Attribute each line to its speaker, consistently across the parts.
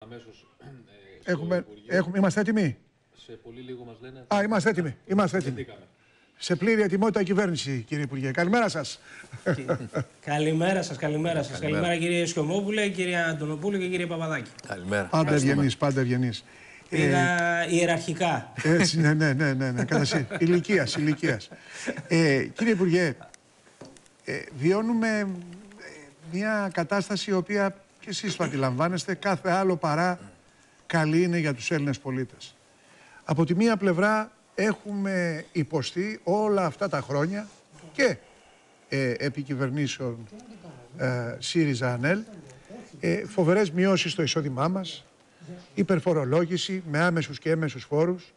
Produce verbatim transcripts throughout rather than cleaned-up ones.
Speaker 1: αμέσως. Ε,
Speaker 2: έχουμε, έχουμε, είμαστε έτοιμοι.
Speaker 1: Σε πολύ λίγο μας λένε.
Speaker 2: Α, είμαστε έτοιμοι. Είμαστε έτοιμοι. Σε πλήρη ετοιμότητα κυβέρνηση, κύριε Υπουργέ. Καλημέρα σας.
Speaker 3: Καλημέρα σας, καλημέρα σας. Καλημέρα, καλημέρα κύριε Σιωμόπουλε, κύριε Αντωνοπούλου και κύριε Παπαδάκη.
Speaker 4: Καλημέρα.
Speaker 2: Πάντα ευγενείς, πάντα ευγενείς.
Speaker 3: Είδα ε, ιεραρχικά.
Speaker 2: Έτσι, ναι, ναι, ναι, ναι, ναι. Κατά ηλικίας, ηλικίας. Ε, κύριε Υπουργέ, ε, βιώνουμε μια κατάσταση η οποία και εσείς το αντιλαμβάνεστε, κάθε άλλο παρά καλή είναι για τους Έλληνες πολίτες. Από τη μία πλευρά έχουμε υποστεί όλα αυτά τα χρόνια και ε, επί κυβερνήσεων ε, ΣΥΡΙΖΑ-ΑΝΕΛ ε, φοβερές μειώσεις στο εισόδημά μας, υπερφορολόγηση με άμεσους και έμεσους φόρους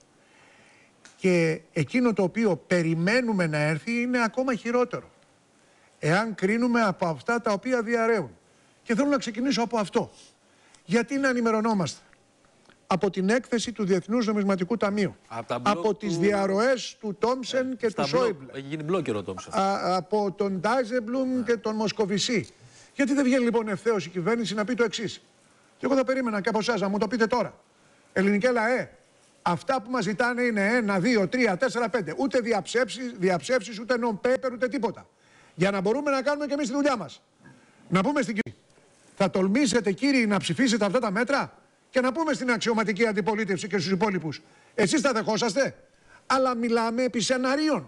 Speaker 2: και εκείνο το οποίο περιμένουμε να έρθει είναι ακόμα χειρότερο. Εάν κρίνουμε από αυτά τα οποία διαρρέουν. Και θέλω να ξεκινήσω από αυτό. Γιατί να ενημερωνόμαστε. Από την έκθεση του Διεθνούς Νομισματικού Ταμείου. Από, από τις του... διαρροές του Τόμψεν ε, και του Σόιμπλε.
Speaker 4: Έχει γίνει μπλόκερο ο Τόμψεν.
Speaker 2: Από τον Ντάιζεμπλουμ yeah. και τον Μοσκοβισή. Γιατί δεν βγαίνει λοιπόν ευθέως η κυβέρνηση να πει το εξής. Και εγώ θα περίμενα και από εσάς να μου το πείτε τώρα. Ελληνικέ λαέ, αυτά που μας ζητάνε είναι ένα, δύο, τρία, τέσσερα, πέντε. Ούτε διαψεύσεις, διαψεύσεις ούτε non-paper, ούτε τίποτα. Για να μπορούμε να κάνουμε και εμείς τη δουλειά μας. Να πούμε στην κυβέρνηση. Θα τολμήσετε κύριοι να ψηφίσετε αυτά τα μέτρα και να πούμε στην αξιωματική αντιπολίτευση και στους υπόλοιπους. Εσείς θα δεχόσαστε. Αλλά μιλάμε επί σεναρίων.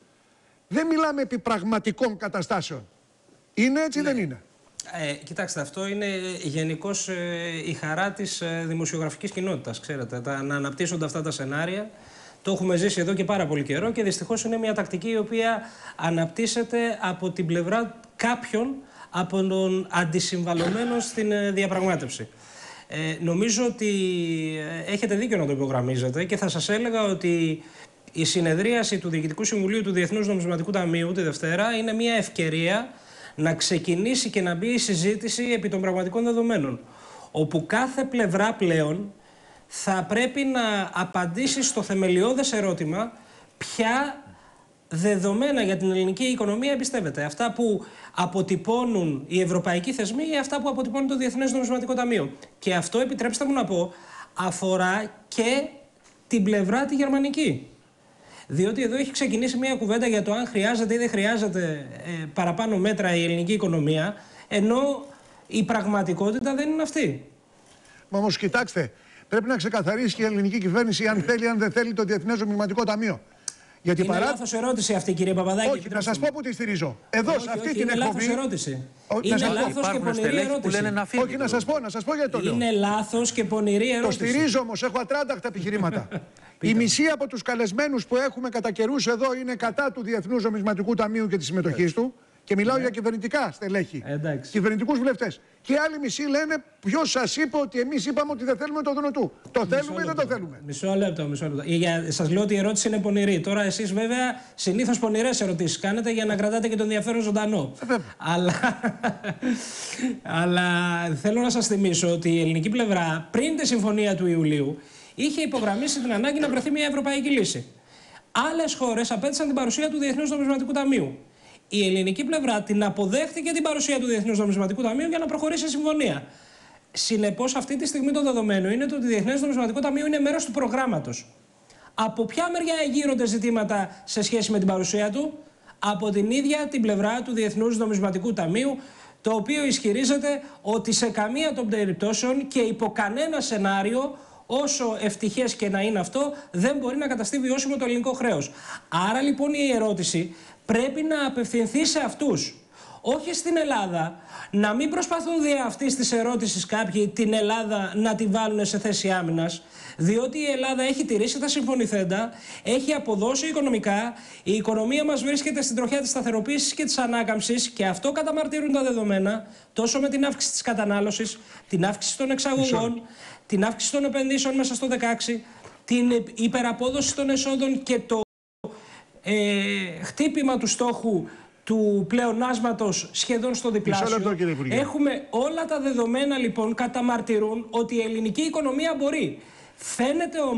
Speaker 2: Δεν μιλάμε επί πραγματικών καταστάσεων. Είναι έτσι ή ναι. δεν είναι.
Speaker 3: Ε, κοιτάξτε, αυτό είναι γενικώς ε, η χαρά της ε, δημοσιογραφικής κοινότητας, ξέρετε, τα, να αναπτύσσονται αυτά τα σενάρια. Το έχουμε ζήσει εδώ και πάρα πολύ καιρό και δυστυχώς είναι μια τακτική η οποία αναπτύσσεται από την πλευρά κάποιων από τον αντισυμβαλωμένο στην ε, διαπραγμάτευση. Ε, νομίζω ότι ε, έχετε δίκιο να το υπογραμμίζετε και θα σας έλεγα ότι η συνεδρίαση του Διοικητικού Συμβουλίου του Διεθνούς Νομισματικού Ταμείου τη Δευτέρα είναι μια ευκαιρία να ξεκινήσει και να μπει η συζήτηση επί των πραγματικών δεδομένων, όπου κάθε πλευρά πλέον θα πρέπει να απαντήσει στο θεμελιώδες ερώτημα ποια δεδομένα για την ελληνική οικονομία εμπιστεύεται. Αυτά που αποτυπώνουν οι ευρωπαϊκοί θεσμοί ή αυτά που αποτυπώνει το Διεθνές Νομισματικό Ταμείο. Και αυτό, επιτρέψτε μου να πω, αφορά και την πλευρά τη γερμανική. Διότι εδώ έχει ξεκινήσει μια κουβέντα για το αν χρειάζεται ή δεν χρειάζεται ε, παραπάνω μέτρα η ελληνική οικονομία, ενώ η πραγματικότητα δεν είναι αυτή.
Speaker 2: Μα όμως κοιτάξτε, πρέπει να ξεκαθαρίσει και η ελληνική κυβέρνηση αν θέλει, αν δεν θέλει το Διεθνές Νομισματικό Ταμείο. Γιατί
Speaker 3: είναι
Speaker 2: παρά...
Speaker 3: λάθος ερώτηση αυτή, κύριε Παπαδάκη.
Speaker 2: Όχι, να σας πω που τη στηρίζω. Εδώ,
Speaker 3: όχι,
Speaker 2: σε αυτή
Speaker 3: όχι,
Speaker 2: την
Speaker 3: είναι
Speaker 2: εκπομπή.
Speaker 3: Είναι λάθος ερώτηση.
Speaker 2: Ο...
Speaker 3: Είναι
Speaker 2: να
Speaker 3: λάθος και πονηρή ερώτηση.
Speaker 2: Να όχι, να σας πω, να σας πω γιατί το λέω.
Speaker 3: Είναι λάθος και πονηρή ερώτηση.
Speaker 2: Το στηρίζω όμως, έχω ατράνταχτα επιχειρήματα. Η μισή από τους καλεσμένους που έχουμε κατά καιρούς εδώ είναι κατά του Διεθνούς Νομισματικού Ταμείου και της συμμετοχής του. Και μιλάω yeah. για κυβερνητικά στελέχη. Κυβερνητικούς βουλευτές. Και οι άλλοι μισοί λένε ποιος σας είπε ότι εμείς είπαμε ότι δεν θέλουμε το Δουνουτού. Το μισό θέλουμε λεπτό. ή δεν το θέλουμε.
Speaker 3: Μισό λεπτό, μισό λεπτό. Για, σας λέω ότι η ερώτηση είναι πονηρή. Τώρα εσείς βέβαια συνήθως πονηρές ερωτήσεις κάνετε για να κρατάτε και τον ενδιαφέρον ζωντανό.
Speaker 2: Ε,
Speaker 3: αλλά, αλλά θέλω να σας θυμίσω ότι η ελληνική πλευρά πριν τη συμφωνία του Ιουλίου είχε υπογραμμίσει την ανάγκη να βρεθεί μια ευρωπαϊκή λύση. Άλλες χώρες απέτησαν την παρουσία του Διεθνούς Νομισματικού Ταμείου. Η ελληνική πλευρά την αποδέχτηκε την παρουσία του Διεθνούς Νομισματικού Ταμείου για να προχωρήσει σε συμφωνία. Συνεπώς, αυτή τη στιγμή το δεδομένο είναι ότι το Διεθνές Νομισματικό Ταμείο είναι μέρος του προγράμματος. Από ποια μεριά εγείρονται ζητήματα σε σχέση με την παρουσία του? Από την ίδια την πλευρά του Διεθνούς Νομισματικού Ταμείου, το οποίο ισχυρίζεται ότι σε καμία των περιπτώσεων και υπό κανένα σενάριο, όσο ευτυχές και να είναι αυτό, δεν μπορεί να καταστεί βιώσιμο το ελληνικό χρέος. Άρα λοιπόν η ερώτηση πρέπει να απευθυνθεί σε αυτούς, όχι στην Ελλάδα, να μην προσπαθούν δια αυτής της ερώτησης κάποιοι την Ελλάδα να τη βάλουν σε θέση άμυνας, διότι η Ελλάδα έχει τηρήσει τα συμφωνηθέντα, έχει αποδώσει οικονομικά, η οικονομία μας βρίσκεται στην τροχιά της σταθεροποίησης και της ανάκαμψης και αυτό καταμαρτύρουν τα δεδομένα, τόσο με την αύξηση της κατανάλωσης, την αύξηση των εξαγωγών, την αύξηση των επενδύσεων μέσα στο δεκαέξι, την υπεραπόδοση των εσόδων και το ε, χτύπημα του στόχου του πλεονάσματος σχεδόν στο διπλάσιο.
Speaker 2: Λεπτό,
Speaker 3: Έχουμε όλα τα δεδομένα λοιπόν καταμαρτυρούν ότι η ελληνική οικονομία μπορεί. Φαίνεται όμως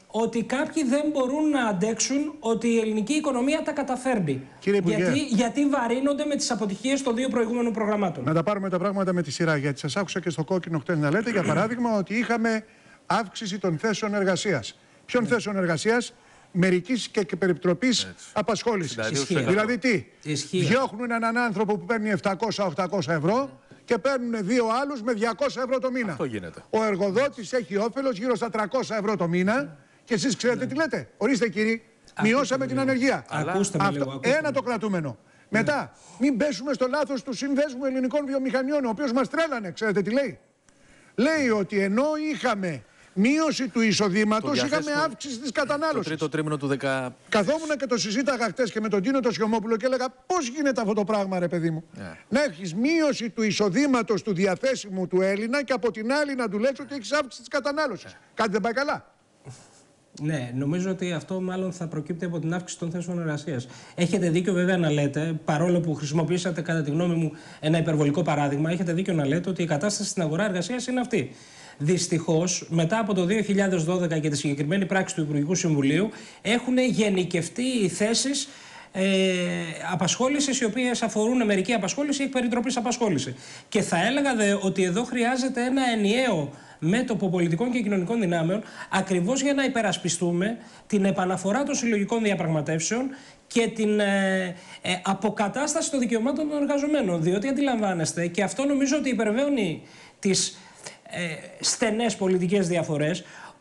Speaker 3: ότι κάποιοι δεν μπορούν να αντέξουν ότι η ελληνική οικονομία τα καταφέρνει.
Speaker 2: Κύριε Υπουργέ,
Speaker 3: γιατί, γιατί βαρύνονται με τις αποτυχίες των δύο προηγούμενων προγραμμάτων.
Speaker 2: Να τα πάρουμε τα πράγματα με τη σειρά. Γιατί σας άκουσα και στο κόκκινο χτες να λέτε, για παράδειγμα, ότι είχαμε αύξηση των θέσεων εργασίας. Ποιων ναι. θέσεων εργασίας? Μερικής και, και περιπτροπής απασχόλησης.
Speaker 3: Ισχύει.
Speaker 2: Δηλαδή τι?
Speaker 3: Ισχύει.
Speaker 2: Διώχνουν έναν άνθρωπο που παίρνει επτακόσια με οχτακόσια ευρώ και παίρνουν δύο άλλους με διακόσια ευρώ το μήνα.
Speaker 4: Αυτό γίνεται.
Speaker 2: Ο εργοδότης έχει όφελος γύρω στα τριακόσια ευρώ το μήνα και εσείς ξέρετε ναι. τι λέτε? Ορίστε κύριοι, μειώσαμε την ανεργία.
Speaker 3: Ακούστε με λίγο, ακούστε
Speaker 2: ένα το κρατούμενο. Ναι. Μετά, μην πέσουμε στο λάθος του Συνδέσμου Ελληνικών Βιομηχανιών, ο οποίος μας τρέλανε. Ξέρετε τι λέει? Λέει ότι ενώ είχαμε μείωση του εισοδήματος, είχαμε αύξηση της κατανάλωσης.
Speaker 4: Το τρίτο τρίμηνο του δέκα.
Speaker 2: Καθόμουν και το συζήταγα χτες και με τον Τίνο το Σιωμόπουλο και έλεγα πώς γίνεται αυτό το πράγμα, ρε παιδί μου. Yeah. Να έχεις μείωση του εισοδήματος του διαθέσιμου του Έλληνα και από την άλλη να του λες ότι έχεις αύξηση της κατανάλωσης. Yeah. Κάτι δεν πάει καλά.
Speaker 3: Ναι, νομίζω ότι αυτό μάλλον θα προκύπτει από την αύξηση των θέσεων εργασίας. Έχετε δίκιο βέβαια να λέτε, παρόλο που χρησιμοποιήσατε κατά τη γνώμη μου ένα υπερβολικό παράδειγμα, έχετε δίκιο να λέτε ότι η κατάσταση στην αγορά εργασίας είναι αυτή. Δυστυχώς, μετά από το δύο χιλιάδες δώδεκα και τη συγκεκριμένη πράξη του Υπουργικού Συμβουλίου, έχουν γενικευτεί οι θέσεις ε, απασχόλησης, οι οποίες αφορούν μερική απασχόληση ή περιτροπής απασχόληση. Και θα έλεγα δε ότι εδώ χρειάζεται ένα ενιαίο μέτωπο πολιτικών και κοινωνικών δυνάμεων, ακριβώς για να υπερασπιστούμε την επαναφορά των συλλογικών διαπραγματεύσεων και την ε, ε, αποκατάσταση των δικαιωμάτων των εργαζομένων. Διότι αντιλαμβάνεστε, και αυτό νομίζω ότι υπερβαίνει τις Ε, στενές πολιτικές διαφορές,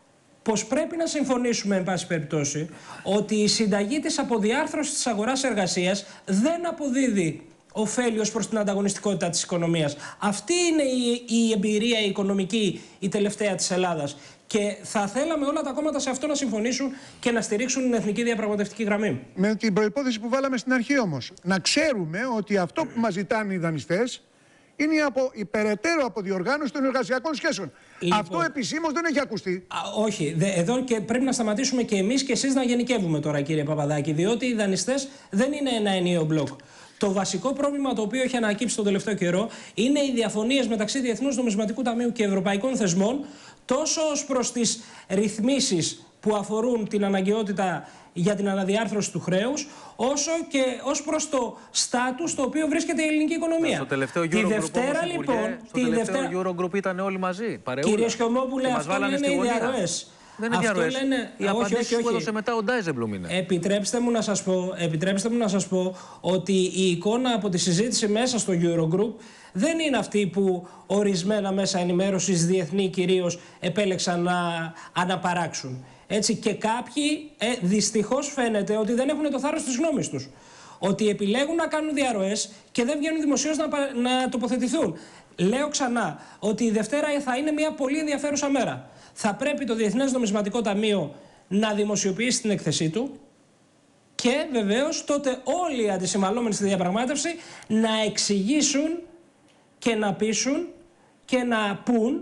Speaker 3: πως πρέπει να συμφωνήσουμε, εν πάση περιπτώσει, ότι η συνταγή της αποδιάρθρωσης της αγοράς εργασίας δεν αποδίδει ωφέλη ως προς την ανταγωνιστικότητα της οικονομίας. Αυτή είναι η, η εμπειρία η οικονομική η τελευταία της Ελλάδας. Και θα θέλαμε όλα τα κόμματα σε αυτό να συμφωνήσουν και να στηρίξουν την εθνική διαπραγματευτική γραμμή.
Speaker 2: Με την προϋπόθεση που βάλαμε στην αρχή όμως. Να ξέρουμε ότι αυτό που μας ζητάνε οι δανειστές είναι η, απο, η περαιτέρω αποδιοργάνωση των εργασιακών σχέσεων. Λοιπόν, αυτό επισήμως δεν έχει ακουστεί.
Speaker 3: Α, όχι. Δε, εδώ και πρέπει να σταματήσουμε και εμείς και εσείς να γενικεύουμε τώρα, κύριε Παπαδάκη, διότι οι δανειστές δεν είναι ένα ενιαίο μπλοκ. Το βασικό πρόβλημα το οποίο έχει ανακύψει τον τελευταίο καιρό είναι οι διαφωνίες μεταξύ Διεθνούς Νομισματικού Ταμείου και ευρωπαϊκών θεσμών, τόσο ως προς τις ρυθμίσεις που αφορούν την αναγκαιότητα για την αναδιάρθρωση του χρέους, όσο και ως προς το στάτους στο οποίο βρίσκεται η ελληνική οικονομία.
Speaker 4: Στο τελευταίο
Speaker 3: τη
Speaker 4: Eurogroup,
Speaker 3: Δευτέρα,
Speaker 4: όμως,
Speaker 3: λοιπόν.
Speaker 4: Στο τη τελευταίο Δευτέρα... Eurogroup ήταν όλοι μαζί. Παρεούλα.
Speaker 3: Κύριε Σιωμόπουλε, αυτό λένε οι διαρροές.
Speaker 4: Δεν είναι διαρροές.
Speaker 3: Λένε...
Speaker 4: Οι απαντήσεις που έδωσε μετά ο Ντάιζεμπλουμ είναι.
Speaker 3: Επιτρέψτε μου, να σας πω, επιτρέψτε μου να σας πω ότι η εικόνα από τη συζήτηση μέσα στο Eurogroup δεν είναι αυτή που ορισμένα μέσα ενημέρωσης, διεθνή κυρίως, επέλεξαν να αναπαράξουν. Έτσι, και κάποιοι ε, δυστυχώς φαίνεται ότι δεν έχουν το θάρρος της γνώμης τους. Ότι επιλέγουν να κάνουν διαρροές και δεν βγαίνουν δημοσίως να, να τοποθετηθούν. Λέω ξανά ότι η Δευτέρα θα είναι μια πολύ ενδιαφέρουσα μέρα. Θα πρέπει το Διεθνές Νομισματικό Ταμείο να δημοσιοποιήσει την έκθεσή του και βεβαίως τότε όλοι οι αντισυμβαλόμενοι στη διαπραγμάτευση να εξηγήσουν και να πείσουν και να πούν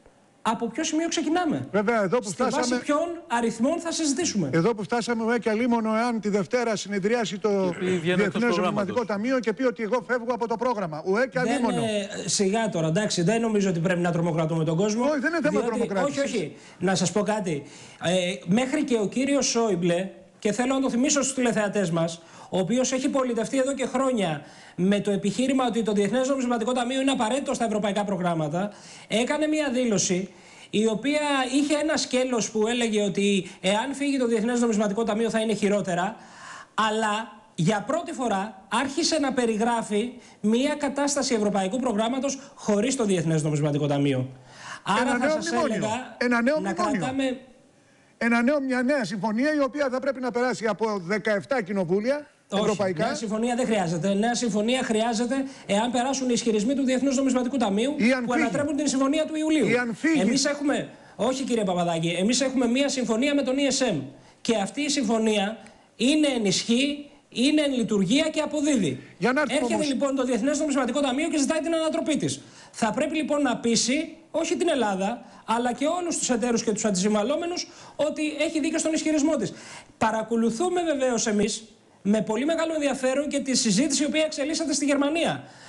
Speaker 3: από ποιο σημείο ξεκινάμε.
Speaker 2: Βέβαια, εδώ που
Speaker 3: Στη
Speaker 2: φτάσαμε...
Speaker 3: βάση ποιων αριθμών θα συζητήσουμε.
Speaker 2: Εδώ που φτάσαμε, ο και αλίμονο εάν τη Δευτέρα συνεδριάσει το Διεθνές Νομισματικό Ταμείο και πει ότι εγώ φεύγω από το πρόγραμμα. Ο και αλίμονο.
Speaker 3: Σιγά τώρα, εντάξει, δεν νομίζω ότι πρέπει να τρομοκρατούμε τον κόσμο.
Speaker 2: Όχι, δεν είναι θέμα τρομοκράτησης.
Speaker 3: Όχι, όχι. Να σας πω κάτι. Ε, μέχρι και ο κύριος Σόιμπλε, και θέλω να το θυμίσω στους τηλεθεατές μας, ο οποίος έχει πολιτευτεί εδώ και χρόνια με το επιχείρημα ότι το Διεθνές Νομισματικό Ταμείο είναι απαραίτητο στα ευρωπαϊκά προγράμματα, έκανε μια δήλωση η οποία είχε ένα σκέλος που έλεγε ότι εάν φύγει το Διεθνές Νομισματικό Ταμείο θα είναι χειρότερα, αλλά για πρώτη φορά άρχισε να περιγράφει μια κατάσταση ευρωπαϊκού προγράμματος χωρίς το Διεθνές Νομισματικό Ταμείο. Άρα
Speaker 2: ένα
Speaker 3: θα
Speaker 2: νέο
Speaker 3: σας
Speaker 2: μνημόνιο.
Speaker 3: έλεγα
Speaker 2: Ένα νέο
Speaker 3: να
Speaker 2: μνημόνιο.
Speaker 3: κρατάμε...
Speaker 2: Ένα νέο, μια νέα συμφωνία η οποία θα πρέπει να περάσει από δεκαεπτά κοινοβούλια ευρωπαϊκά.
Speaker 3: Όχι, νέα συμφωνία δεν χρειάζεται. Νέα συμφωνία χρειάζεται εάν περάσουν οι ισχυρισμοί του Διεθνούς Νομισματικού Ταμείου που φύγει. ανατρέπουν την συμφωνία του Ιουλίου. Εμείς έχουμε, όχι κύριε Παπαδάκη, εμείς έχουμε μία συμφωνία με τον ι ες εμ. Και αυτή η συμφωνία είναι ενισχύ, είναι εν λειτουργία και αποδίδει.
Speaker 2: Για να
Speaker 3: Έρχεται
Speaker 2: όμως...
Speaker 3: λοιπόν το Διεθνές Νομισματικό Ταμείο και ζητάει την ανατροπή της. Θα πρέπει λοιπόν να πείσει, όχι την Ελλάδα, αλλά και όλους τους εταίρους και τους αντισυμβαλόμενους, ότι έχει δίκιο στον ισχυρισμό της. Παρακολουθούμε βεβαίως εμείς με πολύ μεγάλο ενδιαφέρον και τη συζήτηση η οποία εξελίσσεται στη Γερμανία.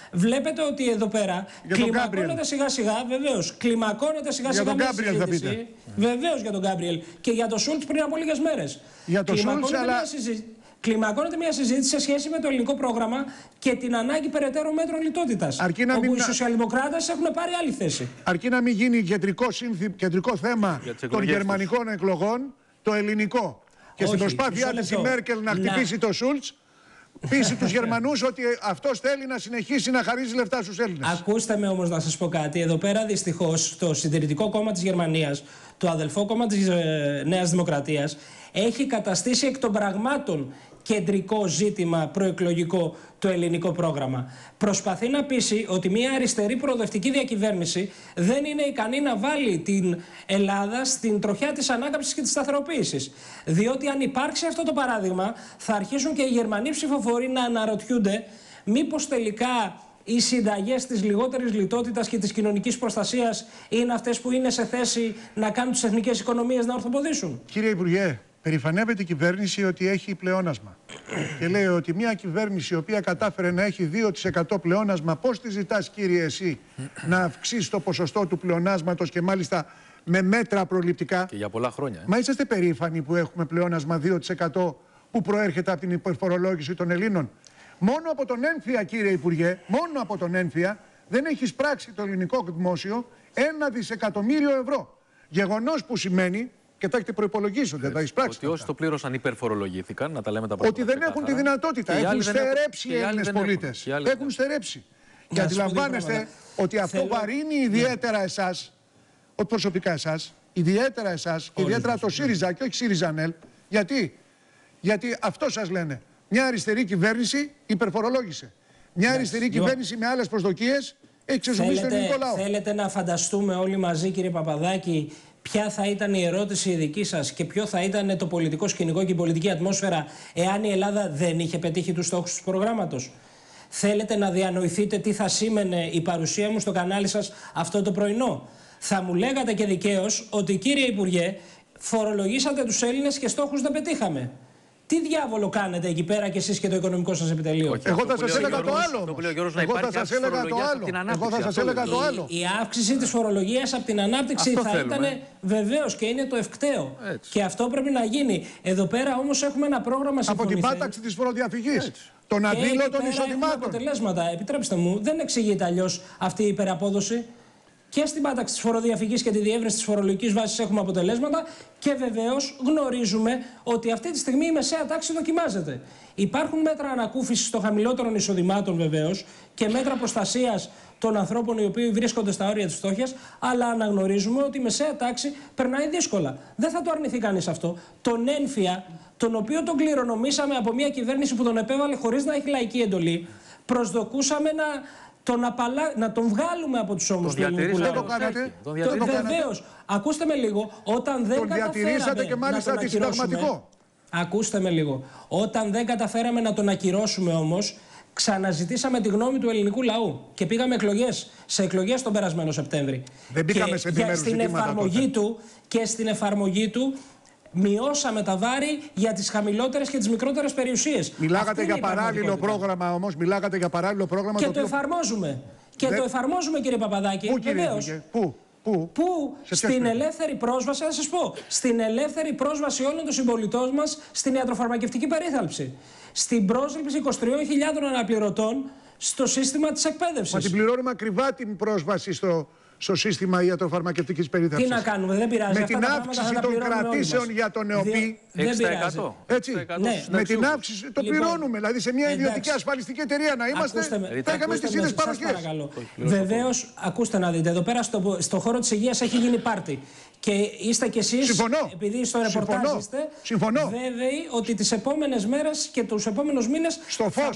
Speaker 3: Βλέπετε ότι εδώ πέρα κλιμακώνεται σιγά σιγά, βεβαίως, κλιμακώνεται σιγά σιγά μια συζήτηση. Βεβαίως για τον Γκάμπριελ και για τον Σούλτς πριν από λίγες μέρες.
Speaker 2: Για τον Σούλτς, αλλά...
Speaker 3: Κλιμακώνεται μια συζήτηση σε σχέση με το ελληνικό πρόγραμμα και την ανάγκη περαιτέρω μέτρων λιτότητας. Όπου μην... οι σοσιαλδημοκράτες έχουν πάρει άλλη θέση.
Speaker 2: Αρκεί να μην γίνει κεντρικό, σύνθη... κεντρικό θέμα των γερμανικών τους. εκλογών το ελληνικό. Και όχι, στην προσπάθειά της η Μέρκελ να χτυπήσει να... το Σούλτς, πείσει τους Γερμανούς ότι αυτός θέλει να συνεχίσει να χαρίζει λεφτά στους Έλληνες.
Speaker 3: Ακούστε με όμως να σας πω κάτι. Εδώ πέρα δυστυχώς το Συντηρητικό Κόμμα της Γερμανίας, το αδελφό κόμμα της ε, Νέας Δημοκρατίας, έχει καταστήσει εκ των πραγμάτων κεντρικό ζήτημα προεκλογικό το ελληνικό πρόγραμμα. Προσπαθεί να πείσει ότι μια αριστερή προοδευτική διακυβέρνηση δεν είναι ικανή να βάλει την Ελλάδα στην τροχιά της ανάκαμψης και της σταθεροποίησης. Διότι αν υπάρξει αυτό το παράδειγμα, θα αρχίσουν και οι Γερμανοί ψηφοφόροι να αναρωτιούνται μήπως τελικά οι συνταγές της λιγότερης λιτότητας και της κοινωνικής προστασίας είναι αυτές που είναι σε θέση να κάνουν τις εθνικές οικονομίες να ορθοποδήσουν.
Speaker 2: Κύριε Υπουργέ, περηφανεύεται η κυβέρνηση ότι έχει πλεόνασμα. Και λέει ότι μια κυβέρνηση η οποία κατάφερε να έχει δύο τοις εκατό πλεόνασμα, πώς τη ζητάς, κύριε, εσύ να αυξήσει το ποσοστό του πλεονάσματος και μάλιστα με μέτρα προληπτικά.
Speaker 4: Και για πολλά χρόνια. Ε.
Speaker 2: Μα είσαστε περήφανοι που έχουμε πλεόνασμα δύο τοις εκατό που προέρχεται από την υπερφορολόγηση των Ελλήνων? Μόνο από τον ένφια, κύριε Υπουργέ, μόνο από τον ένφια δεν έχει εισπράξει το ελληνικό δημόσιο ένα δισεκατομμύριο ευρώ. Γεγονός που σημαίνει, και τα έχετε προϋπολογίσει, δεν τα εισπράξει.
Speaker 4: Ότι όσοι το πλήρωσαν υπερφορολογήθηκαν, να τα λέμε τα πράγματα.
Speaker 2: Ότι δεν έχουν τη δυνατότητα. Έχουν στερέψει οι Έλληνες πολίτες. Έχουν στερέψει. Και αντιλαμβάνεστε ότι αυτό βαρύνει ιδιαίτερα εσάς, όχι προσωπικά εσάς, ιδιαίτερα εσάς, και ιδιαίτερα το ΣΥΡΙΖΑ και όχι ΣΥΡΙΖΑ-ΝΕΛ. Γιατί? Γιατί αυτό σας λένε. Μια αριστερή κυβέρνηση υπερφορολόγησε. Μια αριστερή κυβέρνηση με άλλες προσδοκίες έχει ξεζουμίσει τον ελληνικό λαό.
Speaker 3: Θέλετε να φανταστούμε όλοι μαζί, κύριε Παπαδάκη, ποια θα ήταν η ερώτηση η δική σας και ποιο θα ήταν το πολιτικό σκηνικό και η πολιτική ατμόσφαιρα εάν η Ελλάδα δεν είχε πετύχει τους στόχους του προγράμματος? Θέλετε να διανοηθείτε τι θα σήμαινε η παρουσία μου στο κανάλι σας αυτό το πρωινό? Θα μου λέγατε και δικαίως ότι, κύριε Υπουργέ, φορολογήσατε τους Έλληνες και στόχους δεν πετύχαμε. Τι διάβολο κάνετε εκεί πέρα κι εσείς και το οικονομικό σας επιτελείο?
Speaker 2: Όχι, εγώ θα σας έλεγα το άλλο. Εγώ θα σας έλεγα το άλλο. Εγώ θα σας έλεγα το άλλο.
Speaker 3: Η αύξηση της φορολογίας από την ανάπτυξη αυτό θα θέλουμε. Ήταν βεβαίως και είναι το ευκταίο. Έτσι. Και αυτό πρέπει να γίνει. Εδώ πέρα όμως έχουμε ένα πρόγραμμα συμφωνηθέν.
Speaker 2: Από την πάταξη της φοροδιαφυγής. Των αδήλωτων εισοδημάτων.
Speaker 3: Αποτελέσματα. Επιτρέψτε μου, δεν εξηγείται αλλιώς αυτή η υπεραπόδοση. Και στην πάταξη της φοροδιαφυγής και τη διεύρυνση της φορολογικής βάσης έχουμε αποτελέσματα και βεβαίως γνωρίζουμε ότι αυτή τη στιγμή η μεσαία τάξη δοκιμάζεται. Υπάρχουν μέτρα ανακούφισης των χαμηλότερων εισοδημάτων βεβαίως και μέτρα προστασίας των ανθρώπων οι οποίοι βρίσκονται στα όρια της φτώχειας, αλλά αναγνωρίζουμε ότι η μεσαία τάξη περνάει δύσκολα. Δεν θα το αρνηθεί κανείς αυτό. Τον ένφια, τον οποίο τον κληρονομήσαμε από μια κυβέρνηση που τον επέβαλε χωρίς να έχει λαϊκή εντολή, προσδοκούσαμε να. Τον απαλα... να τον βγάλουμε από τους ώμους του ελληνικού λαού.
Speaker 2: Δεν το κάνατε.
Speaker 3: Βεβαίως. Ακούστε με λίγο. Όταν δεν
Speaker 2: τον διατηρήσατε και μάλιστα αντισυνταγματικό.
Speaker 3: Ακούστε με λίγο. Όταν δεν καταφέραμε να τον ακυρώσουμε όμως, ξαναζητήσαμε τη γνώμη του ελληνικού λαού και πήγαμε εκλογές, σε εκλογές τον περασμένο Σεπτέμβρη.
Speaker 2: Δεν μπήκαμε
Speaker 3: και
Speaker 2: σε επιμέρους
Speaker 3: στην εφαρμογή του και στην εφαρμογή του μειώσαμε τα βάρη για τις χαμηλότερες και τις μικρότερες περιουσίες.
Speaker 2: Μιλάγατε για παράλληλο πρόγραμμα όμως, μιλάγατε για παράλληλο πρόγραμμα.
Speaker 3: Και
Speaker 2: το,
Speaker 3: το οποίο... εφαρμόζουμε. Και
Speaker 2: Δε...
Speaker 3: το εφαρμόζουμε, κύριε Παπαδάκη.
Speaker 2: Πού, κύριε Υπουργέ, πού, πού,
Speaker 3: πού στην ελεύθερη πρόσβαση, θα σας πω, στην ελεύθερη πρόσβαση όλων των συμπολιτών μας στην ιατροφαρμακευτική περίθαλψη. Στην πρόσληψη είκοσι τριών χιλιάδων αναπληρωτών στο σύστημα της εκπαίδευσης.
Speaker 2: Μα την πληρώνουμε ακριβά την πρόσβαση στο... στο σύστημα ιατροφαρμακευτικής περίθαλψης.
Speaker 3: Τι να κάνουμε, δεν πειράζει.
Speaker 2: Με την αύξηση των κρατήσεων για τον ΕΟΠΗ.
Speaker 3: Δεν πειράζει.
Speaker 2: Έτσι. Ναι. Με την αύξηση το λοιπόν, πληρώνουμε. Δηλαδή σε μια ιδιωτική εντάξει. ασφαλιστική εταιρεία να είμαστε. Θα είχαμε τις ίδιες παροχές.
Speaker 3: Βεβαίως, ακούστε να δείτε. Εδώ πέρα στο, στο χώρο της υγείας έχει γίνει πάρτι. Και είστε κι εσείς,
Speaker 2: συμφωνώ.
Speaker 3: επειδή στο ρεπορτάζ
Speaker 2: συμφωνώ.
Speaker 3: είστε,
Speaker 2: συμφωνώ.
Speaker 3: βέβαιοι ότι τις επόμενες μέρες και τους επόμενους μήνες
Speaker 2: στο φως.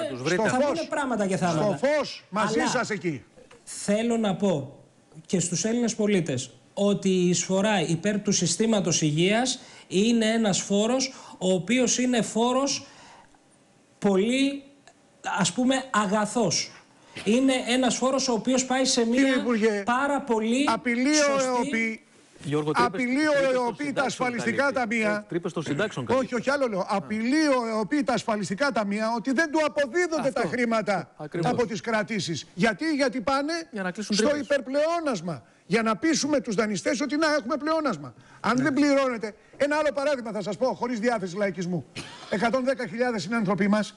Speaker 3: θα βγουν πράγματα και θάματα.
Speaker 2: Στο φως, μαζί σας εκεί.
Speaker 3: Θέλω να πω και στους Έλληνες πολίτες ότι η εισφορά υπέρ του συστήματος υγείας είναι ένας φόρος ο οποίος είναι φόρος πολύ, ας πούμε, αγαθός. Είναι ένας φόρος ο οποίος πάει σε μια
Speaker 2: Υπουργέ,
Speaker 3: πάρα πολύ
Speaker 2: απειλεί
Speaker 3: σωστή...
Speaker 2: ο ΕΟΠΗ
Speaker 4: Γιώργο, τρύπες,
Speaker 2: απειλεί τα ασφαλιστικά ταμεία.
Speaker 4: Τρύπες των συντάξεων.
Speaker 2: Όχι, όχι, άλλο λέω. Απειλεί τα ασφαλιστικά ταμεία ότι δεν του αποδίδονται αυτό τα χρήματα ακριβώς από τις κρατήσεις. Γιατί, γιατί πάνε στο τρύπες υπερπλεόνασμα. Για να πείσουμε τους δανειστές ότι να έχουμε πλεόνασμα. Αν ναι. δεν πληρώνετε. Ένα άλλο παράδειγμα θα σας πω, χωρίς διάθεση λαϊκισμού. εκατόν δέκα χιλιάδες είναι άνθρωποι μας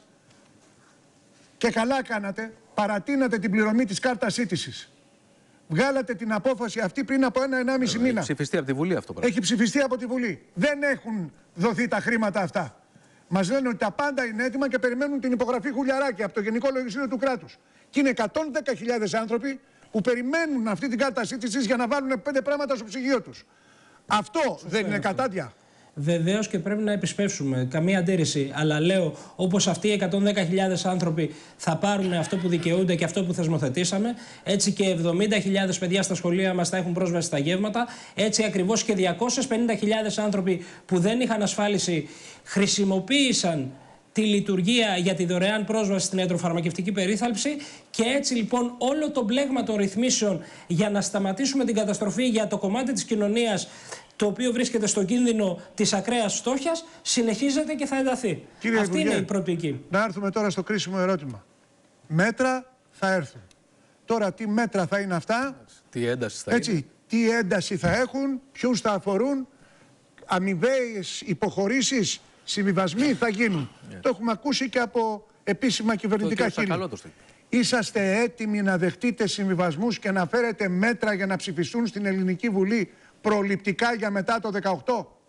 Speaker 2: και καλά κάνατε, παρατείνατε την πληρωμή της κάρτας σύντησης. Βγάλατε την απόφαση αυτή πριν από ένα-ενάμιση μήνα. Έχει
Speaker 4: ψηφιστεί από τη Βουλή αυτό πράγμα.
Speaker 2: Έχει ψηφιστεί από τη Βουλή. Δεν έχουν δοθεί τα χρήματα αυτά. Μας λένε ότι τα πάντα είναι έτοιμα και περιμένουν την υπογραφή Γουλιαράκη από το Γενικό Λογιστήριο του κράτους. Και είναι εκατόν δέκα χιλιάδες άνθρωποι που περιμένουν αυτή την κάρτα σύντησης για να βάλουν πέντε πράγματα στο ψυγείο τους. Αυτό Σωστά δεν είναι κατάντια.
Speaker 3: Βεβαίως και πρέπει να επισπεύσουμε. Καμία αντίρρηση. Αλλά λέω, όπως αυτοί οι εκατόν δέκα χιλιάδες άνθρωποι θα πάρουν αυτό που δικαιούνται και αυτό που θεσμοθετήσαμε, έτσι και εβδομήντα χιλιάδες παιδιά στα σχολεία μας θα έχουν πρόσβαση στα γεύματα, έτσι ακριβώς και διακόσιες πενήντα χιλιάδες άνθρωποι που δεν είχαν ασφάλιση χρησιμοποίησαν τη λειτουργία για τη δωρεάν πρόσβαση στην ιατροφαρμακευτική περίθαλψη και έτσι λοιπόν όλο το μπλέγμα των ρυθμίσεων για να σταματήσουμε την καταστροφή για το κομμάτι της κοινωνίας το οποίο βρίσκεται στον κίνδυνο της ακραίας φτώχειας συνεχίζεται και θα ενταθεί.
Speaker 2: Κύριε
Speaker 3: Αυτή
Speaker 2: Υπουργέ,
Speaker 3: είναι η προοπτική.
Speaker 2: Να έρθουμε τώρα στο κρίσιμο ερώτημα. Μέτρα θα έρθουν. Τώρα τι μέτρα θα είναι αυτά,
Speaker 4: τι ένταση θα
Speaker 2: έτσι,
Speaker 4: είναι.
Speaker 2: τι ένταση θα έχουν, ποιους θα αφορούν, αμοιβαίες υποχωρήσεις, συμβιβασμοί θα γίνουν. Yeah. Το έχουμε ακούσει και από επίσημα κυβερνητικά χείλη. Είσαστε έτοιμοι να δεχτείτε συμβιβασμούς και να φέρετε μέτρα για να ψηφιστούν στην Ελληνική Βουλή προληπτικά για μετά το δεκαοκτώ?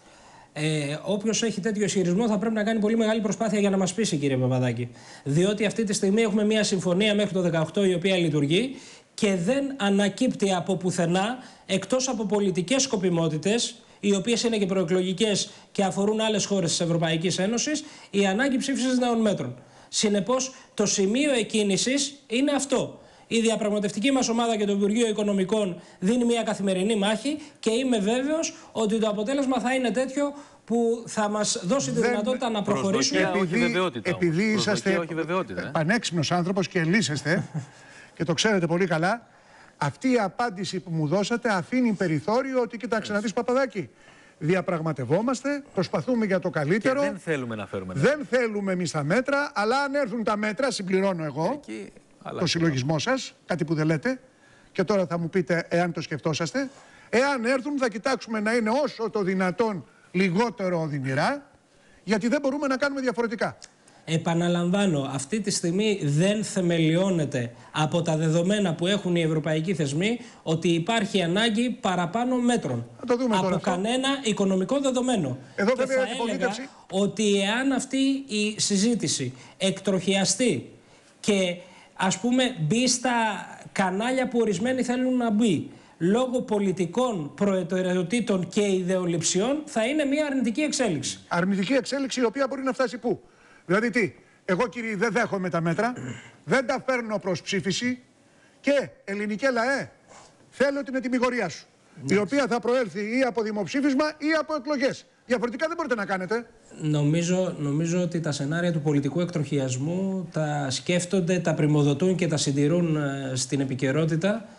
Speaker 3: Ε, όποιος έχει τέτοιο ισχυρισμό θα πρέπει να κάνει πολύ μεγάλη προσπάθεια για να μας πείσει, κύριε Παπαδάκη. Διότι αυτή τη στιγμή έχουμε μια συμφωνία μέχρι το δεκαοκτώ η οποία λειτουργεί και δεν ανακύπτει από πουθενά, εκτός από πολιτικές σκοπιμότητες, οι οποίες είναι και προεκλογικές και αφορούν άλλες χώρες της Ευρωπαϊκής Ένωσης, η ανάγκη ψήφισης νέων μέτρων. Συνεπώς, το σημείο εκκίνησης είναι αυτό. Η διαπραγματευτική μας ομάδα και το Υπουργείο Οικονομικών δίνει μια καθημερινή μάχη και είμαι βέβαιος ότι το αποτέλεσμα θα είναι τέτοιο που θα μας δώσει τη δυνατότητα να προχωρήσουμε.
Speaker 2: Επειδή, επειδή είσαστε πανέξυπνος άνθρωπος και λύσεστε και το ξέρετε πολύ καλά, αυτή η απάντηση που μου δώσατε αφήνει περιθώριο ότι κοίταξε να δεις, Παπαδάκη, διαπραγματευόμαστε, προσπαθούμε για το καλύτερο.
Speaker 4: Και δεν θέλουμε να φέρουμε
Speaker 2: μέτρα. Δεν θέλουμε εμείς τα μέτρα, αλλά αν έρθουν τα μέτρα, συμπληρώνω εγώ Εκεί, το συλλογισμό σας, κάτι που δεν λέτε, και τώρα θα μου πείτε εάν το σκεφτόσαστε. Εάν έρθουν, θα κοιτάξουμε να είναι όσο το δυνατόν λιγότερο οδυνηρά, γιατί δεν μπορούμε να κάνουμε διαφορετικά.
Speaker 3: Επαναλαμβάνω, αυτή τη στιγμή δεν θεμελιώνεται από τα δεδομένα που έχουν οι ευρωπαϊκοί θεσμοί ότι υπάρχει ανάγκη παραπάνω μέτρων.
Speaker 2: Το δούμε
Speaker 3: από
Speaker 2: τώρα
Speaker 3: κανένα αυτό. οικονομικό δεδομένο.
Speaker 2: Εδώ
Speaker 3: και θα έλεγα ότι εάν αυτή η συζήτηση εκτροχιαστεί και ας πούμε μπει στα κανάλια που ορισμένοι θέλουν να μπει λόγω πολιτικών προτεραιοτήτων και ιδεολειψιών, θα είναι μια αρνητική εξέλιξη.
Speaker 2: Αρνητική εξέλιξη η οποία μπορεί να φτάσει πού? Δηλαδή τι, εγώ κύριε δεν δέχομαι τα μέτρα, δεν τα φέρνω προς ψήφιση και ελληνικέ λαέ, θέλω την ετοιμιγορία σου, ναι, η οποία θα προέλθει ή από δημοψήφισμα ή από εκλογές. Διαφορετικά δεν μπορείτε να κάνετε.
Speaker 3: Νομίζω, νομίζω ότι τα σενάρια του πολιτικού εκτροχιασμού τα σκέφτονται, τα πριμοδοτούν και τα συντηρούν ε, στην επικαιρότητα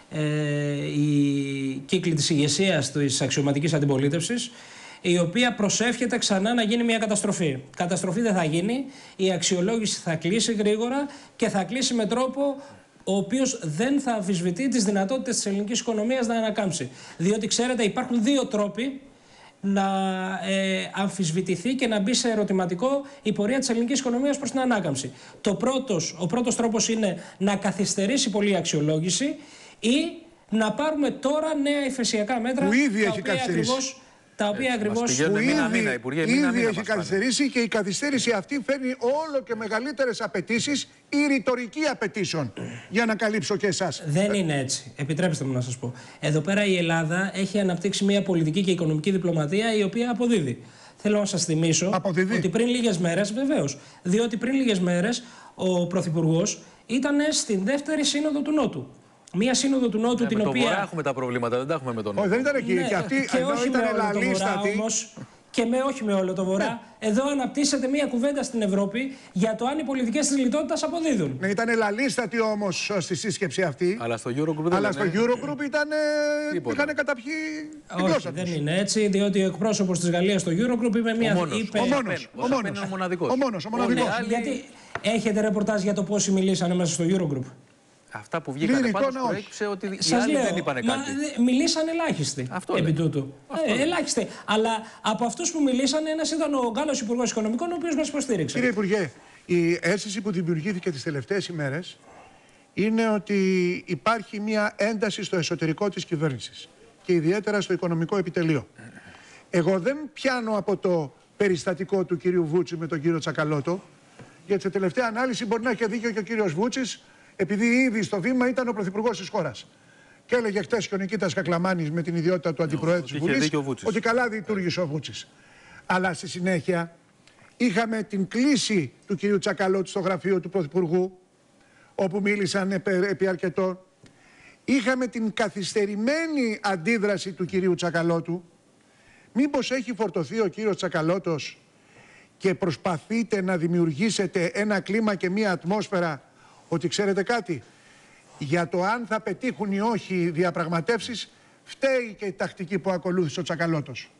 Speaker 3: ε, οι κύκλοι της ηγεσίας της αξιωματικής αντιπολίτευσης, η οποία προσεύχεται ξανά να γίνει μια καταστροφή. Καταστροφή δεν θα γίνει, η αξιολόγηση θα κλείσει γρήγορα και θα κλείσει με τρόπο ο οποίος δεν θα αμφισβητεί τις δυνατότητες της ελληνικής οικονομίας να ανακάμψει. Διότι ξέρετε υπάρχουν δύο τρόποι να ε, αμφισβητηθεί και να μπει σε ερωτηματικό η πορεία της ελληνικής οικονομίας προς την ανάκαμψη. Το πρώτος, ο πρώτος τρόπος είναι να καθυστερήσει πολύ η αξιολόγηση ή να πάρουμε τώρα νέα υφεσιακά μέτρα
Speaker 2: που ήδη
Speaker 3: τα
Speaker 2: έχει
Speaker 3: οποία ακριβώς τα οποία ακριβώς
Speaker 2: που ήδη, μήνα, μήνα, Υπουργέ, ήδη μήνα, μήνα, έχει καθυστερήσει και η καθυστέρηση αυτή φέρνει όλο και μεγαλύτερες απαιτήσεις ή ρητορική απαιτήσεων για να καλύψω και εσάς.
Speaker 3: Δεν είναι έτσι. Επιτρέψτε μου να σας πω. Εδώ πέρα η Ελλάδα έχει αναπτύξει μια πολιτική και οικονομική διπλωματία η οποία αποδίδει. Θέλω να σας θυμίσω αποδίδει. ότι πριν λίγες μέρες, βεβαίως, διότι πριν λίγες μέρες ο Πρωθυπουργός ήταν στην δεύτερη σύνοδο του Νότου. Μία σύνοδο του Νότου,
Speaker 4: ναι,
Speaker 3: την
Speaker 4: με
Speaker 3: οποία.
Speaker 4: Το Βορρά έχουμε τα προβλήματα, δεν τα έχουμε με τον Νότο.
Speaker 2: Όχι, δεν ήταν εκεί.
Speaker 3: Ναι,
Speaker 2: και αυτή
Speaker 3: και όχι
Speaker 2: ήταν
Speaker 3: με όλο το Βορρά, όμως, και με, όχι με όλο το Βορρά. Ναι. Εδώ αναπτύσσεται μια κουβέντα στην Ευρώπη για το αν οι πολιτικές της λιτότητας αποδίδουν.
Speaker 2: Ναι, ήταν λαλίστατη όμως στη σύσκεψη αυτή.
Speaker 4: Αλλά στο Eurogroup δεν
Speaker 2: Αλλά
Speaker 4: λένε...
Speaker 2: στο Eurogroup ήταν. Είχαν καταπιεί την γλώσσα τους.
Speaker 3: Δεν είναι έτσι, διότι ο εκπρόσωπος της Γαλλίας στο Eurogroup είπε μια.
Speaker 4: Ο μόνος.
Speaker 3: Είπε...
Speaker 2: Ο μόνος. Ο μόνος.
Speaker 4: Ο μοναδικός.
Speaker 2: Ο μόνος. Ο μοναδικός.
Speaker 4: Άλλοι...
Speaker 3: Γιατί έχετε ρεπορτάζ για το πόσοι μιλήσανε μέσα στο Eurogroup?
Speaker 4: Αυτά που βγήκαν πάντως προέκυψε ότι οι
Speaker 3: Σας
Speaker 4: άλλοι
Speaker 3: λέω,
Speaker 4: δεν είπανε
Speaker 3: μα,
Speaker 4: κάτι.
Speaker 3: Μιλήσαν ελάχιστοι
Speaker 4: Αυτό
Speaker 3: επί
Speaker 4: λέει.
Speaker 3: τούτου. Ε, ελάχιστοι. Αλλά από αυτούς που μιλήσαν, ένας ήταν ο Γάλλος Υπουργός Οικονομικών, ο οποίος μας υποστήριξε.
Speaker 2: Κύριε Υπουργέ, η αίσθηση που δημιουργήθηκε τις τελευταίες ημέρες είναι ότι υπάρχει μια ένταση στο εσωτερικό της κυβέρνησης και ιδιαίτερα στο οικονομικό επιτελείο. Εγώ δεν πιάνω από το περιστατικό του κυρίου Βούτση με τον κύριο Τσακαλώτο, γιατί σε τελευταία ανάλυση μπορεί να έχει δίκιο και ο κύριος Βούτσης, επειδή ήδη στο βήμα ήταν ο πρωθυπουργός της χώρας. Και έλεγε χτες και ο Νικήτας Κακλαμάνης με την ιδιότητα του αντιπροέδρου της Βουλής ότι καλά λειτουργήσε ο Βούτσης. Αλλά στη συνέχεια είχαμε την κλίση του κυρίου Τσακαλώτου στο γραφείο του πρωθυπουργού, όπου μίλησαν επί αρκετό. Είχαμε την καθυστερημένη αντίδραση του κυρίου Τσακαλώτου. Μήπως έχει φορτωθεί ο κύριος Τσακαλώτος και προσπαθείτε να δημιουργήσετε ένα κλίμα και μία ατμόσφαιρα ότι ξέρετε κάτι, για το αν θα πετύχουν ή όχι οι διαπραγματεύσεις, φταίει και η τακτική που ακολούθησε ο Τσακαλώτος.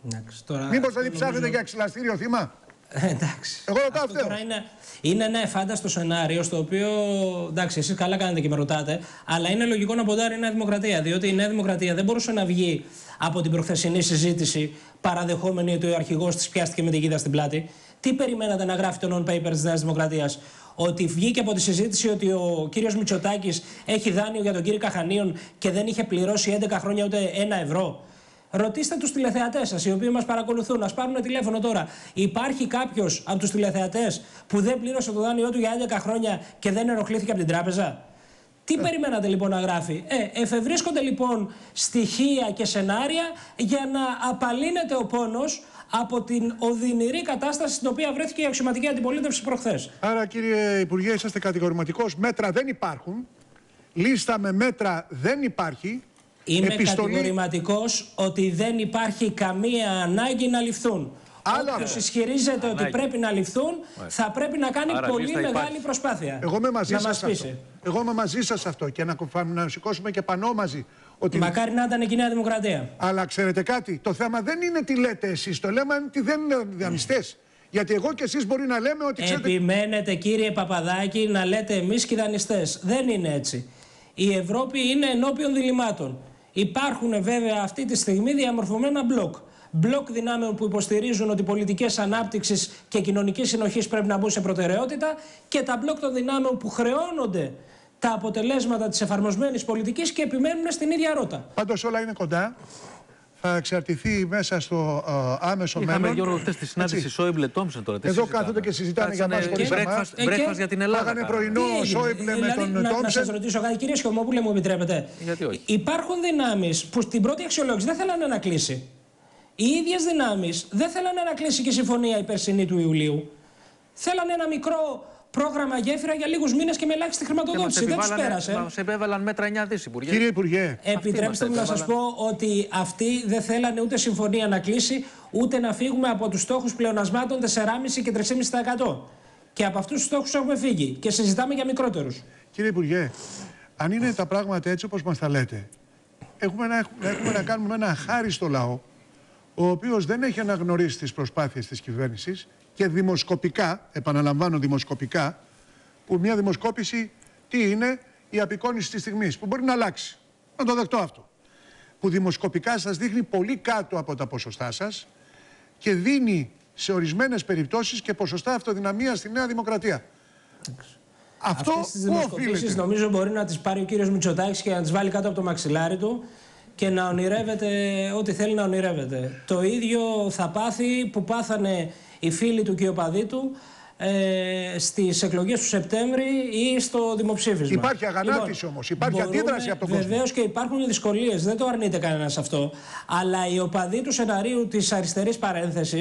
Speaker 2: Μήπως δηλαδή ψάχνετε νομίζω... για ξυλαστήριο θύμα?
Speaker 3: Ε, εντάξει.
Speaker 2: Εγώ ρωτάω αυτό.
Speaker 3: Τώρα είναι, είναι ένα εφάνταστο σενάριο στο οποίο, εντάξει, εσείς καλά κάνετε και με ρωτάτε, αλλά είναι λογικό να ποντάρει η Νέα Δημοκρατία. Διότι η Νέα Δημοκρατία δεν μπορούσε να βγει από την προχθεσινή συζήτηση παραδεχόμενη ότι ο αρχηγός της πιάστηκε με την κοίτα στην πλάτη. Τι περιμένατε να γράφει το non-paper της Νέας Δημοκρατίας? Ότι βγήκε από τη συζήτηση ότι ο κύριος Μητσοτάκης έχει δάνειο για τον κύριο Καχανίων και δεν είχε πληρώσει έντεκα χρόνια ούτε ένα ευρώ? Ρωτήστε τους τηλεθεατές σας, οι οποίοι μας παρακολουθούν, να πάρουν τηλέφωνο τώρα. Υπάρχει κάποιος από τους τηλεθεατές που δεν πλήρωσε το δάνειό του για έντεκα χρόνια και δεν ενοχλήθηκε από την τράπεζα? Τι ε. περιμένατε λοιπόν να γράφει? Ε, εφευρίσκονται λοιπόν στοιχεία και σενάρια για να απαλύνεται ο πόνος από την οδυνηρή κατάσταση στην οποία βρέθηκε η αξιωματική αντιπολίτευση προχθές.
Speaker 2: Άρα, κύριε Υπουργέ, είσαστε κατηγορηματικός. Μέτρα δεν υπάρχουν. Λίστα με μέτρα δεν υπάρχει.
Speaker 3: Είμαι
Speaker 2: Επιστολή...
Speaker 3: κατηγορηματικός ότι δεν υπάρχει καμία ανάγκη να ληφθούν. Όποιος ισχυριζεται ότι πρέπει να ληφθούν, θα πρέπει να κάνει
Speaker 4: Άρα,
Speaker 3: πολύ μεγάλη
Speaker 4: υπάρχει.
Speaker 3: προσπάθεια.
Speaker 2: Εγώ είμαι μαζί
Speaker 3: να
Speaker 2: σας
Speaker 3: μας
Speaker 2: αυτό. Εγώ είμαι μαζί σας αυτό και να, να σηκώσουμε και πανό μαζί. Ότι...
Speaker 3: Μακάρι να ήταν και η Νέα Δημοκρατία.
Speaker 2: Αλλά ξέρετε κάτι, το θέμα δεν είναι τι λέτε εσείς, το λέμε ότι δεν είναι δανειστές. Γιατί εγώ και εσείς μπορεί να λέμε ότι ξέρετε...
Speaker 3: Επιμένετε, κύριε Παπαδάκη, να λέτε εμείς και οι δανειστές. Δεν είναι έτσι. Η Ευρώπη είναι ενώπιον διλημμάτων. Υπάρχουν βέβαια αυτή τη στιγμή διαμορφωμένα μπλοκ. Μπλοκ δυνάμεων που υποστηρίζουν ότι πολιτικές ανάπτυξης και κοινωνικής συνοχής πρέπει να μπουν σε προτεραιότητα και τα μπλοκ των δυνάμεων που χρεώνονται τα αποτελέσματα της εφαρμοσμένης πολιτικής και επιμένουν στην ίδια ρότα.
Speaker 2: Πάντως όλα είναι κοντά. Θα εξαρτηθεί μέσα στο uh, άμεσο μέλλον.
Speaker 4: Είχαμε Γιώργο χτες τη συνάντηση Σόιμπλε Τόμψεν τώρα.
Speaker 2: Εδώ κάθονται και συζητάνε για μας χωρίς εμάς.
Speaker 4: Breakfast για την Ελλάδα.
Speaker 2: Φάγανε πρωινό Σόιμπλε με τον Τόμψεν.
Speaker 3: Να σας ρωτήσω κάτι, κύριε Σχομόπουλε, μου επιτρέπετε?
Speaker 4: Γιατί όχι?
Speaker 3: Υπάρχουν δυνάμεις που στην πρώτη αξιολόγηση δεν θέλανε να κλείσει. Οι ίδιες δυνάμεις δεν θέλανε να κλείσει και η συμφωνία η περσινή του Ιουλίου. Θέλανε ένα μικρό πρόγραμμα γέφυρα για λίγους μήνες και με ελάχιστη χρηματοδότηση. Δεν τους πέρασε.
Speaker 4: Μας επέβαλαν μέτρα εννιά δις, Υπουργέ.
Speaker 2: Κύριε Υπουργέ.
Speaker 3: Επιτρέψτε μου να σας πω ότι αυτοί δεν θέλανε ούτε συμφωνία να κλείσει, ούτε να φύγουμε από τους στόχους πλεονασμάτων τέσσερα κόμμα πέντε και τρία κόμμα πέντε τοις εκατό. Και από αυτούς τους στόχους έχουμε φύγει και συζητάμε για μικρότερους.
Speaker 2: Κύριε Υπουργέ, αν είναι τα πράγματα έτσι όπως μας τα λέτε, έχουμε να, έχουμε να κάνουμε ένα αχάριστο λαό, ο οποίος δεν έχει αναγνωρίσει τις προσπάθειες της κυβέρνησης και δημοσκοπικά, επαναλαμβάνω δημοσκοπικά, που μια δημοσκόπηση τι είναι? Η απεικόνιση της στιγμής, που μπορεί να αλλάξει. Να το δεχτώ αυτό. Που δημοσκοπικά σας δείχνει πολύ κάτω από τα ποσοστά σας και δίνει σε ορισμένες περιπτώσεις και ποσοστά αυτοδυναμίας στη Νέα Δημοκρατία. Αυτό
Speaker 3: αυτές τις δημοσκοπήσεις νομίζω μπορεί να τις πάρει ο κύριος Μητσοτάκης και να τις βάλει κάτω από το μαξιλάρι του και να ονειρεύεται ό,τι θέλει να ονειρεύεται. Το ίδιο θα πάθει που πάθανε οι φίλοι του και οι οπαδοί του ε, στις εκλογές του Σεπτέμβρη ή στο δημοψήφισμα.
Speaker 2: Υπάρχει αγανάκτηση λοιπόν, όμως, υπάρχει μπορούμε, αντίδραση από τον κόσμο.
Speaker 3: Βεβαίως και υπάρχουν δυσκολίες, δεν το αρνείται κανένας αυτό. Αλλά οι οπαδοί του σεναρίου της αριστερής παρένθεσης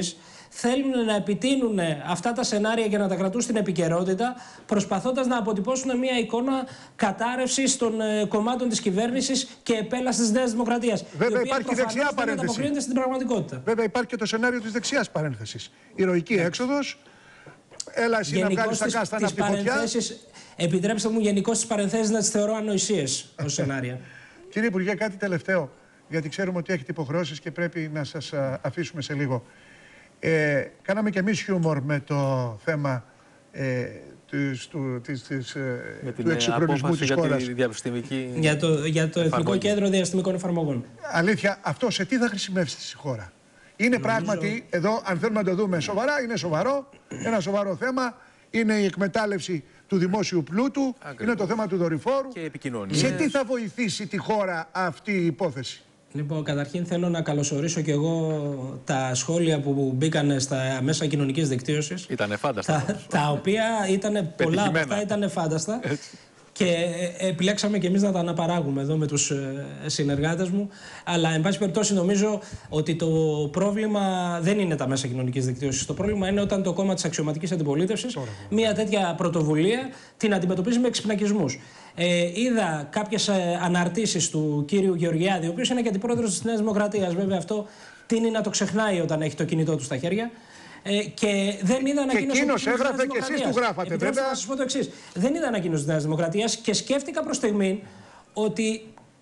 Speaker 3: θέλουν να επιτείνουν αυτά τα σενάρια και να τα κρατούν στην επικαιρότητα, προσπαθώντας να αποτυπώσουν μια εικόνα κατάρρευσης των κομμάτων της κυβέρνησης και επέλασης της Νέας Δημοκρατίας.
Speaker 2: Βέβαια, υπάρχει δεξιά παρένθεση.
Speaker 3: Στην πραγματικότητα.
Speaker 2: Βέβαια, υπάρχει και το σενάριο της δεξιάς παρένθεσης. Ηρωική έξοδος. Έλα εσύ να βγάλεις τα κάστανα από τη φωτιά.
Speaker 3: Επιτρέψτε μου γενικώς τις παρενθέσεις να τις θεωρώ ανοησίες ως σενάρια.
Speaker 2: Κύριε Υπουργέ, κάτι τελευταίο, γιατί ξέρουμε ότι έχετε υποχρεώσεις και πρέπει να σας αφήσουμε σε λίγο. Ε, κάναμε και εμείς χιούμορ με το θέμα ε, της, του, της, της,
Speaker 4: με
Speaker 2: του εξυγχρονισμού της χώρας.
Speaker 4: Για, τη
Speaker 3: για το, για το Εθνικό Κέντρο Διαστημικών Εφαρμογών.
Speaker 2: Αλήθεια, αυτό σε τι θα χρησιμεύσει στη χώρα? Είναι Νομίζω... πράγματι, εδώ αν θέλουμε να το δούμε σοβαρά, είναι σοβαρό, ένα σοβαρό θέμα, είναι η εκμετάλλευση του δημόσιου πλούτου, Ακριβώς. είναι το θέμα του δορυφόρου.
Speaker 4: Και επικοινωνία.
Speaker 2: Σε τι θα βοηθήσει τη χώρα αυτή η υπόθεση?
Speaker 3: Λοιπόν, καταρχήν θέλω να καλωσορίσω και εγώ τα σχόλια που μπήκαν στα μέσα κοινωνικής δικτύωσης.
Speaker 4: Ήτανε φάνταστα.
Speaker 3: Τα, τα οποία ήταν πολλά από αυτά ήταν φάνταστα. Έτσι. Και επιλέξαμε και εμείς να τα αναπαράγουμε εδώ με τους συνεργάτες μου. Αλλά, εν πάση περιπτώσει, νομίζω ότι το πρόβλημα δεν είναι τα μέσα κοινωνικής δικτύωσης. Το πρόβλημα είναι όταν το κόμμα της αξιωματικής αντιπολίτευσης μια τέτοια πρωτοβουλία την αντιμετωπίζει με εξυπνακισμούς. Ε, είδα κάποιες αναρτήσεις του κύριου Γεωργιάδη, ο οποίος είναι και αντιπρόεδρος της Νέας Δημοκρατίας. Βέβαια, αυτό τείνει να το ξεχνάει όταν έχει το κινητό του στα χέρια. Ε, και δεν είδα ανακοίνωση.
Speaker 2: Και εκείνος έγραφε και εσείς του γράφατε.
Speaker 3: Επιτρέψτε να σας πω το εξής. Δεν είδα ανακοίνωση της Νέας Δημοκρατίας και σκέφτηκα προς στιγμή ότι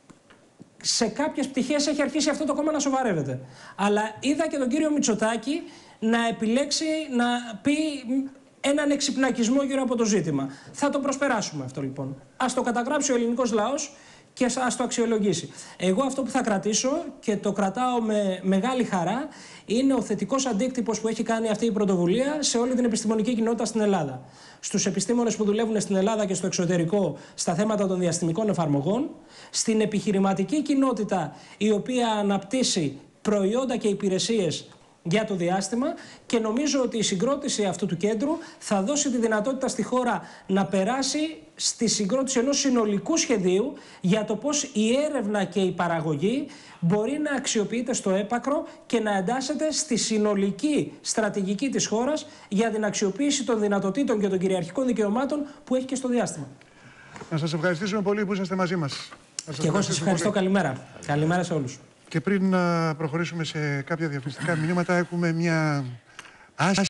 Speaker 3: σε κάποιες πτυχές έχει αρχίσει αυτό το κόμμα να σοβαρεύεται. Αλλά είδα και τον κύριο Μητσοτάκη να επιλέξει να πει έναν εξυπνακισμό γύρω από το ζήτημα. Θα το προσπεράσουμε αυτό λοιπόν. Ας το καταγράψει ο ελληνικός λαός και ας το αξιολογήσει. Εγώ αυτό που θα κρατήσω και το κρατάω με μεγάλη χαρά είναι ο θετικός αντίκτυπος που έχει κάνει αυτή η πρωτοβουλία σε όλη την επιστημονική κοινότητα στην Ελλάδα. Στους επιστήμονες που δουλεύουν στην Ελλάδα και στο εξωτερικό στα θέματα των διαστημικών εφαρμογών, στην επιχειρηματική κοινότητα η οποία αναπτύσσει προϊόντα και υπηρεσίες για το διάστημα και νομίζω ότι η συγκρότηση αυτού του κέντρου θα δώσει τη δυνατότητα στη χώρα να περάσει στη συγκρότηση ενός συνολικού σχεδίου για το πώς η έρευνα και η παραγωγή μπορεί να αξιοποιείται στο έπακρο και να εντάσσεται στη συνολική στρατηγική της χώρας για την αξιοποίηση των δυνατοτήτων και των κυριαρχικών δικαιωμάτων που έχει και στο διάστημα.
Speaker 2: Να σας ευχαριστήσουμε πολύ που είσαστε μαζί μας.
Speaker 3: Και εγώ σας ευχαριστώ. Πολύ. Καλημέρα. Καλημέρα σε όλους.
Speaker 2: Και πριν να προχωρήσουμε σε κάποια διαφημιστικά μηνύματα, έχουμε μια